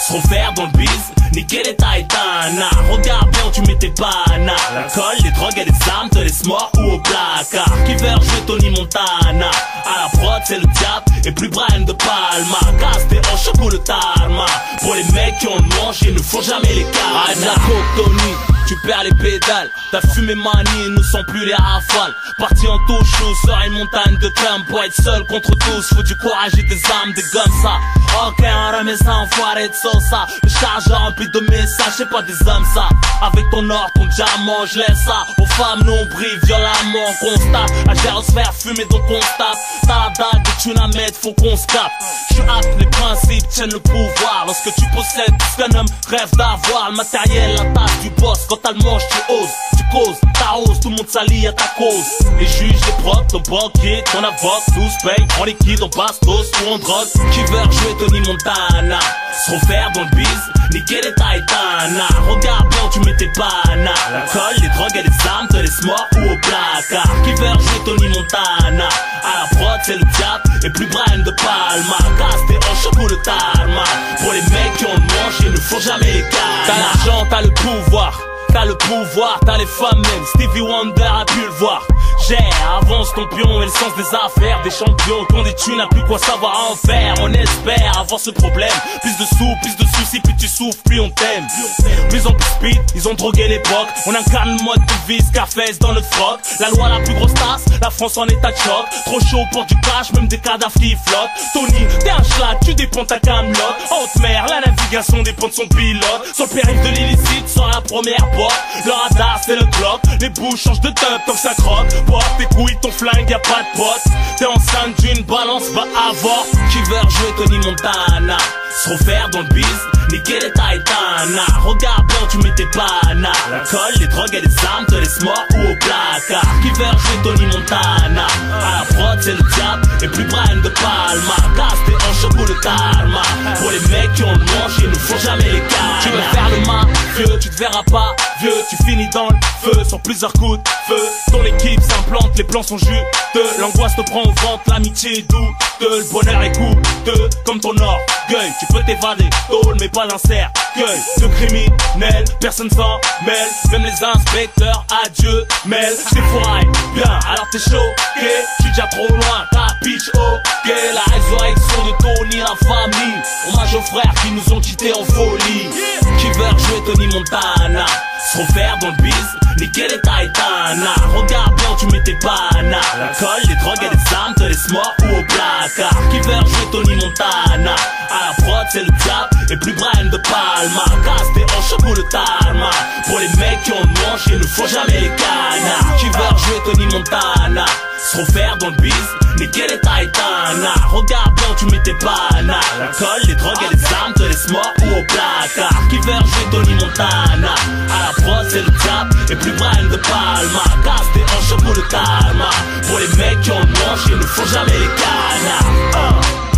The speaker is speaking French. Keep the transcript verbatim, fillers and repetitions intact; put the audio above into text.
se refaire dans le biz, niquer les taïtanas. Regarde bien où tu mets tes bananes. L'alcool, les drogues et les armes te laissent mort ou au placard. Qui veut rejouer Tony Montana? À la prod c'est le diable et plus Brian de Palma. Casse tes hanches au le tarma. Pour les mecs qui ont le manche, ils ne font jamais les cas. Ah de la coke Tony, tu perds les pédales. Ta fumée manie, nous sent plus les rafales. Parti en touche sur une montagne de crème. Pour être seul contre tous, faut du courage et des armes, des guns ça. Ok, on remet ça, enfoiré de Sosa. Le chargeur rempli de messages, c'est pas des hommes ça. Avec ton or, ton diamant, je laisse ça aux femmes nombrils, violemment on constate. La gérosphère fumée donc on se tape. T'as la dague et tu la mets, faut qu'on se capte. J'suis apte, les principes tiennent le pouvoir. Lorsque tu possèdes tout ce qu'un homme rêve d'avoir. Le matériel, la tâche du boss. Quand t'as le manche, tu oses, tu causes, t'arroses, tout le monde s'allie à ta cause. Les juges, les profs, ton banquier, ton avocat, tous payent en liquide, en bastos ou en drogue. Qui veut rejouer Tony Montana? Se refaire dans le biz, niquer les taïtanas. Regarde bien où tu mets tes bananes. L'alcool, les drogues et les armes te laissent mort ou au placard. Qui veut rejouer Tony Montana? À la prod c'est le diable et plus Brian de Palma. Casse tes hanches pour le tarma. Pour les mecs qui ont le manche, ils ne font jamais les cas. T'as l'argent, t'as le pouvoir. T'as le pouvoir, t'as les femmes même, Stevie Wonder a pu le voir. Gère, avance ton pion et le sens des affaires. Des champions qui ont des thunes, n'a plus quoi savoir en faire. On espère avoir ce problème. Plus de sous, plus de soucis, plus tu souffres, plus on t'aime. Plus en plus speed, ils ont drogué l'époque. On incarne le mode de vie, Scarface dans le froc. La loi la plus grosse tasse, la France en état de choc. Trop chaud pour du cash, même des cadavres qui flottent. Tony, t'es un schlag, tu dépends ta camelote. En haute mer, la navigation dépend de son pilote. Sur le périph' de l'illicite, sur la première porte. Le radar c'est le clock, les bouches changent de teub tant que ça croque. Porte tes couilles, ton flingue, y'a pas de pote. T'es enceinte d'une balance, va avoir. Qui veut rejouer Tony Montana? Se refaire dans le biz, niquer les taïtanas. Regarde bien où tu mets tes bananes. L'alcool, les drogues et les armes te laissent mort ou au placard. Qui veut rejouer Tony Montana? À la prod c'est le diable et plus Brian de Palma. Casse tes hanches pour le karma. Pour les mecs qui ont le manche, ils ne font jamais les cas. Tu veux faire le mafieux, tu te verras pas vieux. Tu finis dans le feu sur plusieurs coups de feu. Ton équipe s'implante, les plans sont juteux. L'angoisse te prend au ventre, l'amitié est douteuse. Le bonheur est coûteux comme ton orgueil. Tu peux t'évader, tôle mais pas l'insert. Gueule de criminel, personne s'en mêle. Même les inspecteurs, adieu, mêle. J't'ai foiré, bien, alors t'es choqué. J'suis déjà trop loin, ta pitch, ok. La résurrection de Tony, la famille. Hommage aux frères qui nous ont quittés en folie. Qui veut rejouer Tony Montana? Se refaire dans le biz, niquer les taïtanas. Regarde bien où tu mets tes bananes. L'alcool, les drogues et les armes te laissent mort ou au placard. Qui veut rejouer Tony Montana? À la prod c'est le diable et plus Brian de Palma. Casse tes hanches pour le tarma. Pour les mecs qui ont le manche, ils ne font jamais les canards. Qui veut rejouer Tony Montana? Se refaire dans le biz, niquer les taïtanas. Regarde bien où tu mets tes bananes. L'alcool, les drogues et les armes te laissent mort ou au placard. Qui veut rejouer Tony Montana? À la prod c'est le diable et plus Brian de Palma. Casse tes hanches pour le karma. Pour les mecs qui ont le manche, ils ne font jamais les canards. uh.